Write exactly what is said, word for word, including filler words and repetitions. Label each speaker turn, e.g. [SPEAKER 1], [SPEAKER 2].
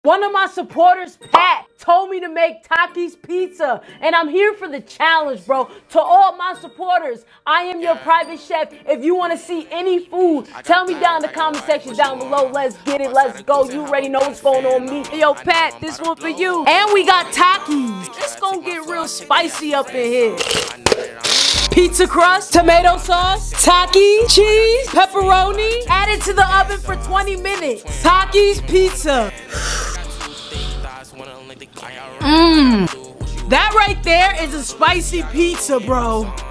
[SPEAKER 1] One of my supporters, Pat, told me to make Takis Pizza, and I'm here for the challenge, bro. To all my supporters, I am your private chef. If you want to see any food, tell me down in the comment section down below. Let's get it, let's go. You already know what's going on with me. Yo, Pat, this one for you. And we got Takis. It's gonna get real spicy up in here. Pizza crust, tomato sauce, Taki, cheese, pepperoni. Add it to the oven for twenty minutes. Takis Pizza. Mmm. That right there is a spicy pizza, bro.